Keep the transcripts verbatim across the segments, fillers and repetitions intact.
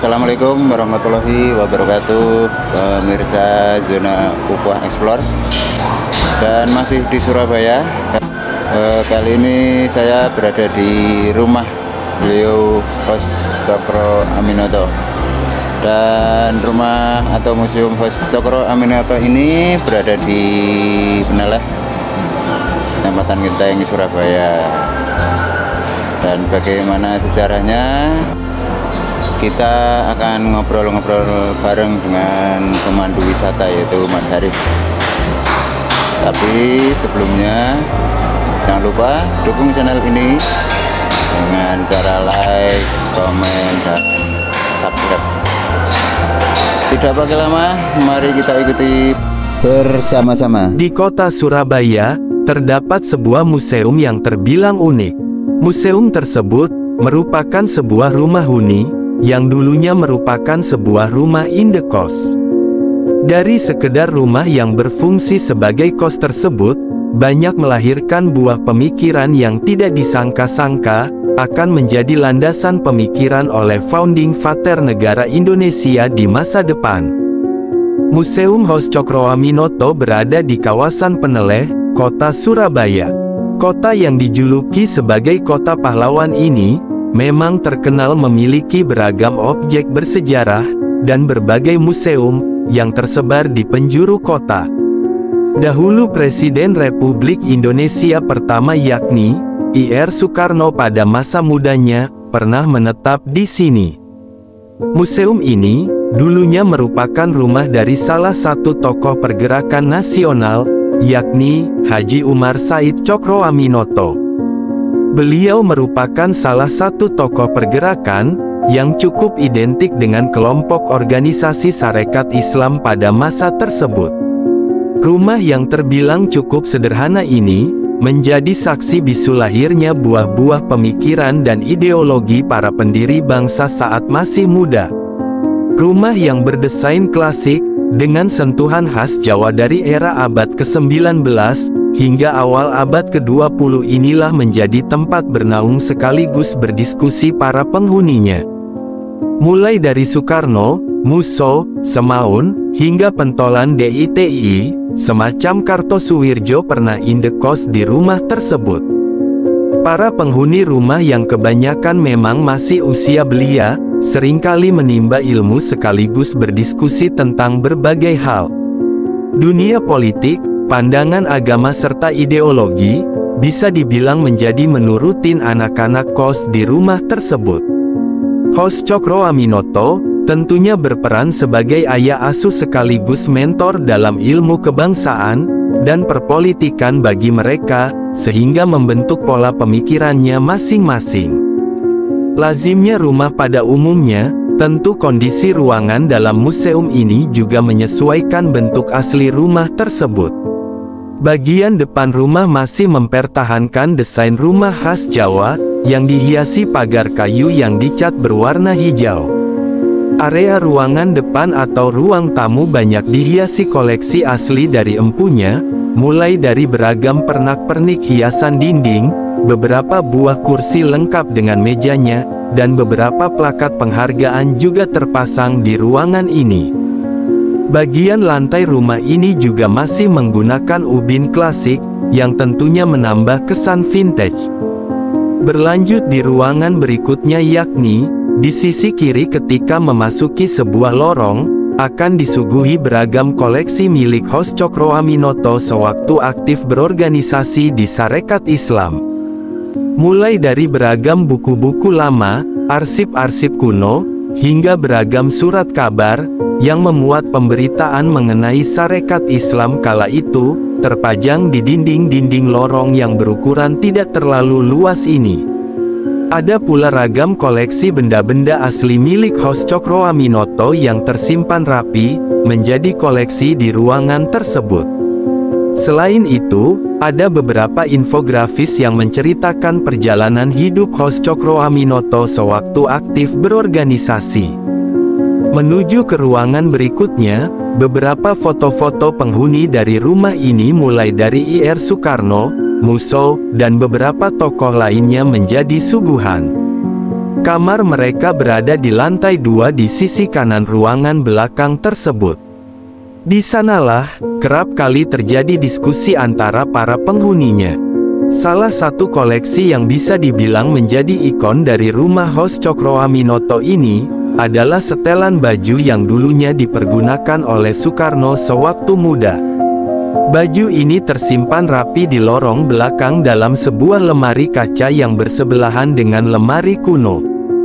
Assalamualaikum warahmatullahi wabarakatuh, pemirsa Zona Ukhuwah Explore, dan masih di Surabaya. E, kali ini saya berada di rumah beliau Host Cokro Aminoto, dan rumah atau museum Host Cokro Aminoto ini berada di Peneleh, Kecamatan Genteng, Surabaya. Dan bagaimana sejarahnya, kita akan ngobrol-ngobrol bareng dengan pemandu wisata, yaitu Mas Haris. Tapi sebelumnya jangan lupa dukung channel ini dengan cara like, komen, dan subscribe. Tidak pakai lama, mari kita ikuti bersama-sama. Di kota Surabaya, terdapat sebuah museum yang terbilang unik. Museum tersebut merupakan sebuah rumah huni yang dulunya merupakan sebuah rumah indekos. Dari sekedar rumah yang berfungsi sebagai kos tersebut, banyak melahirkan buah pemikiran yang tidak disangka-sangka akan menjadi landasan pemikiran oleh founding father negara Indonesia di masa depan. Museum Host Cokro Aminoto berada di kawasan Peneleh, kota Surabaya. Kota yang dijuluki sebagai kota pahlawan ini memang terkenal memiliki beragam objek bersejarah dan berbagai museum yang tersebar di penjuru kota. Dahulu Presiden Republik Indonesia pertama yakni I R Soekarno pada masa mudanya pernah menetap di sini. Museum ini dulunya merupakan rumah dari salah satu tokoh pergerakan nasional, yakni Haji Umar Said Cokro Aminoto. Beliau merupakan salah satu tokoh pergerakan yang cukup identik dengan kelompok organisasi Sarekat Islam pada masa tersebut. Rumah yang terbilang cukup sederhana ini menjadi saksi bisu lahirnya buah-buah pemikiran dan ideologi para pendiri bangsa saat masih muda. Rumah yang berdesain klasik dengan sentuhan khas Jawa dari era abad ke sembilan belas hingga awal abad ke dua puluh inilah menjadi tempat bernaung sekaligus berdiskusi para penghuninya. Mulai dari Soekarno, Musso, Semaun, hingga pentolan D I T I, semacam Kartosuwirjo pernah indekos di rumah tersebut. Para penghuni rumah yang kebanyakan memang masih usia belia, seringkali menimba ilmu sekaligus berdiskusi tentang berbagai hal. Dunia politik, pandangan agama serta ideologi, bisa dibilang menjadi menu rutin anak-anak kos di rumah tersebut. Host Cokro Aminoto tentunya berperan sebagai ayah asuh sekaligus mentor dalam ilmu kebangsaan dan perpolitikan bagi mereka, sehingga membentuk pola pemikirannya masing-masing. Lazimnya rumah pada umumnya, tentu kondisi ruangan dalam museum ini juga menyesuaikan bentuk asli rumah tersebut. Bagian depan rumah masih mempertahankan desain rumah khas Jawa, yang dihiasi pagar kayu yang dicat berwarna hijau. Area ruangan depan atau ruang tamu banyak dihiasi koleksi asli dari empunya, mulai dari beragam pernak-pernik hiasan dinding, beberapa buah kursi lengkap dengan mejanya, dan beberapa plakat penghargaan juga terpasang di ruangan ini. Bagian lantai rumah ini juga masih menggunakan ubin klasik, yang tentunya menambah kesan vintage. Berlanjut di ruangan berikutnya yakni, di sisi kiri ketika memasuki sebuah lorong, akan disuguhi beragam koleksi milik Host Cokro Aminoto sewaktu aktif berorganisasi di Sarekat Islam. Mulai dari beragam buku-buku lama, arsip-arsip kuno, hingga beragam surat kabar, yang memuat pemberitaan mengenai Sarekat Islam kala itu, terpajang di dinding-dinding lorong yang berukuran tidak terlalu luas ini. Ada pula ragam koleksi benda-benda asli milik Host Cokro Aminoto yang tersimpan rapi, menjadi koleksi di ruangan tersebut. Selain itu, ada beberapa infografis yang menceritakan perjalanan hidup Host Cokro Aminoto sewaktu aktif berorganisasi. Menuju ke ruangan berikutnya, beberapa foto-foto penghuni dari rumah ini mulai dari I R Soekarno, Musso, dan beberapa tokoh lainnya menjadi suguhan. Kamar mereka berada di lantai dua di sisi kanan ruangan belakang tersebut. Di sanalah, kerap kali terjadi diskusi antara para penghuninya. Salah satu koleksi yang bisa dibilang menjadi ikon dari rumah House Cokroaminoto ini, adalah setelan baju yang dulunya dipergunakan oleh Soekarno sewaktu muda. Baju ini tersimpan rapi di lorong belakang dalam sebuah lemari kaca yang bersebelahan dengan lemari kuno.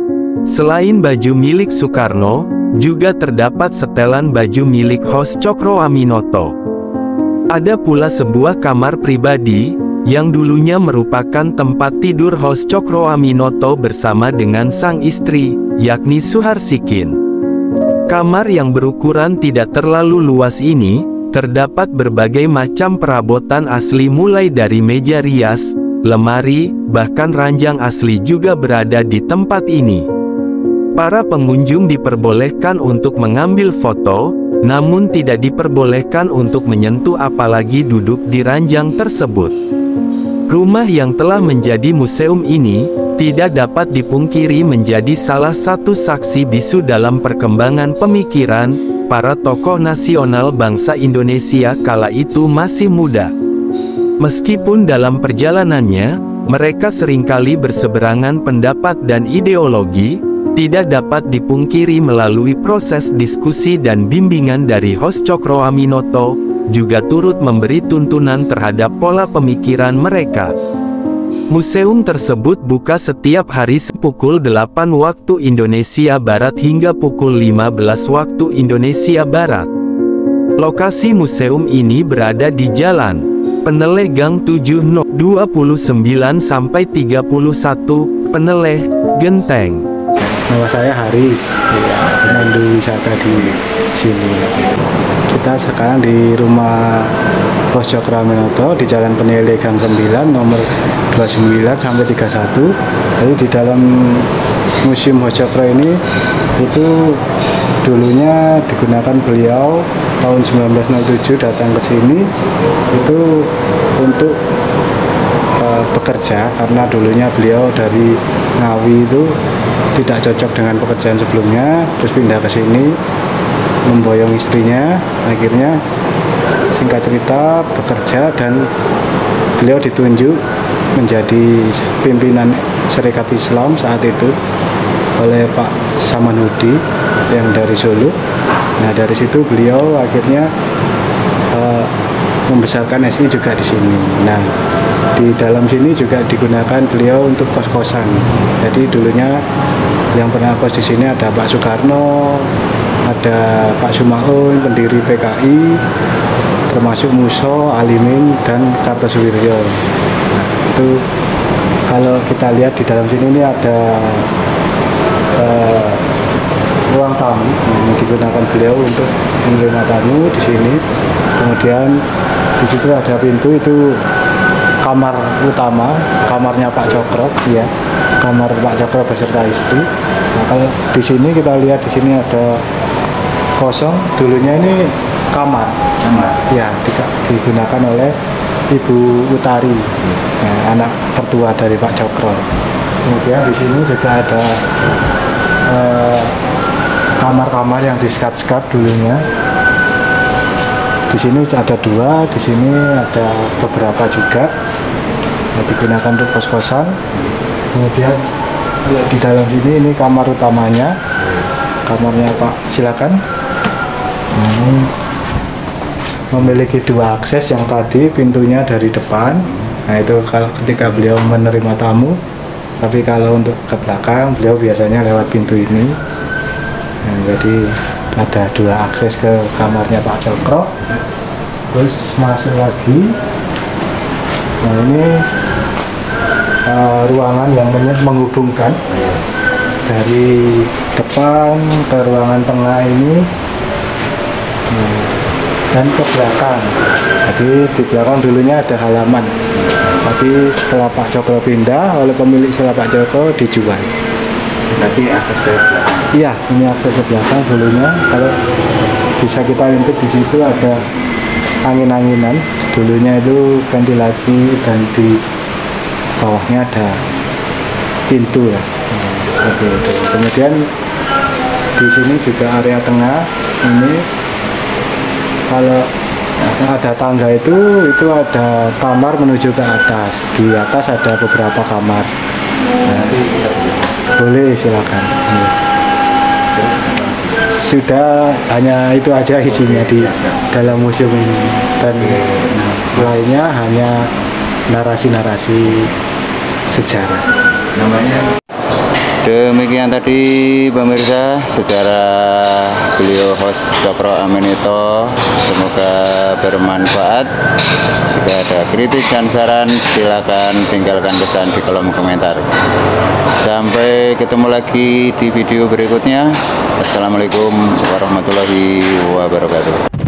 Selain baju milik Soekarno, juga terdapat setelan baju milik House Cokroaminoto. Ada pula sebuah kamar pribadi, yang dulunya merupakan tempat tidur House Cokroaminoto bersama dengan sang istri, yakni Suharsikin. Kamar yang berukuran tidak terlalu luas ini, terdapat berbagai macam perabotan asli mulai dari meja rias, lemari, bahkan ranjang asli juga berada di tempat ini. Para pengunjung diperbolehkan untuk mengambil foto, namun tidak diperbolehkan untuk menyentuh apalagi duduk di ranjang tersebut. Rumah yang telah menjadi museum ini, tidak dapat dipungkiri menjadi salah satu saksi bisu dalam perkembangan pemikiran para tokoh nasional bangsa Indonesia kala itu masih muda. Meskipun dalam perjalanannya, mereka seringkali berseberangan pendapat dan ideologi, tidak dapat dipungkiri melalui proses diskusi dan bimbingan dari House Cokroaminoto, juga turut memberi tuntunan terhadap pola pemikiran mereka. Museum tersebut buka setiap hari pukul delapan waktu Indonesia Barat hingga pukul lima belas waktu Indonesia Barat. Lokasi museum ini berada di Jalan Peneleh Gang tujuh No dua puluh sembilan sampai tiga puluh satu, Peneleh, Genteng. Nama saya Haris, ya, pemandu wisata di sini. Kita sekarang di rumah House Cokroaminoto di Jalan Peneleh Gang sembilan nomor dua puluh sembilan sampai tiga puluh satu. Lalu di dalam Museum House Cokro ini itu dulunya digunakan beliau tahun seribu sembilan ratus tujuh datang ke sini itu untuk uh, bekerja, karena dulunya beliau dari Ngawi itu tidak cocok dengan pekerjaan sebelumnya, terus pindah ke sini memboyong istrinya. Akhirnya singkat cerita bekerja dan beliau ditunjuk menjadi pimpinan Serikat Islam saat itu oleh Pak Samanhudi yang dari Solo. Nah, dari situ beliau akhirnya uh, membesarkan S I juga di sini. Nah, di dalam sini juga digunakan beliau untuk kos-kosan. Jadi dulunya yang pernah kos di sini ada Pak Soekarno, ada Pak Sumaun, pendiri P K I, termasuk Muso, Alimin, dan Kartosuwiryo. Nah, itu kalau kita lihat di dalam sini ini ada uh, ruang tamu yang digunakan beliau untuk menerima tamu di sini. Kemudian di situ ada pintu, itu kamar utama, kamarnya Pak Cokro, ya, kamar Pak Cokro beserta istri. Nah, kalau di sini kita lihat di sini ada kosong, dulunya ini kamar, kamar. Ya, digunakan oleh Ibu Utari, ya, anak tertua dari Pak Cokro. Kemudian di sini juga ada kamar-kamar eh, yang disekat-sekat dulunya. Di sini ada dua, di sini ada beberapa juga yang digunakan untuk kos-kosan. Kemudian di dalam sini ini kamar utamanya, kamarnya Pak, silakan. Nah, ini memiliki dua akses, yang tadi pintunya dari depan. Nah, itu kalau ketika beliau menerima tamu, tapi kalau untuk ke belakang beliau biasanya lewat pintu ini. Nah, jadi ada dua akses ke kamarnya Pak Cokro. Terus masuk lagi. Nah, ini uh, ruangan yang menghubungkan dari depan ke ruangan tengah ini, nah, dan ke belakang. Jadi di belakang dulunya ada halaman, tapi setelah Pak Cokro pindah, oleh pemilik setelah Pak Cokro dijual. Berarti akses ke belakang. Iya, ini akses ke belakang dulunya. Kalau bisa kita intip di situ ada angin-anginan. Dulunya itu ventilasi, dan di bawahnya ada pintu, ya. Seperti itu. Kemudian di sini juga area tengah ini, kalau ada tangga itu itu ada kamar menuju ke atas. Di atas ada beberapa kamar. Nah, boleh silakan. Ya. Sudah hanya itu aja isinya di dalam museum ini, dan lainnya hanya narasi-narasi sejarah. Namanya Demikian tadi pemirsa sejarah beliau host Cokro Aminoto, semoga bermanfaat. Jika ada kritik dan saran silakan tinggalkan pesan di kolom komentar. Sampai ketemu lagi di video berikutnya. Assalamualaikum warahmatullahi wabarakatuh.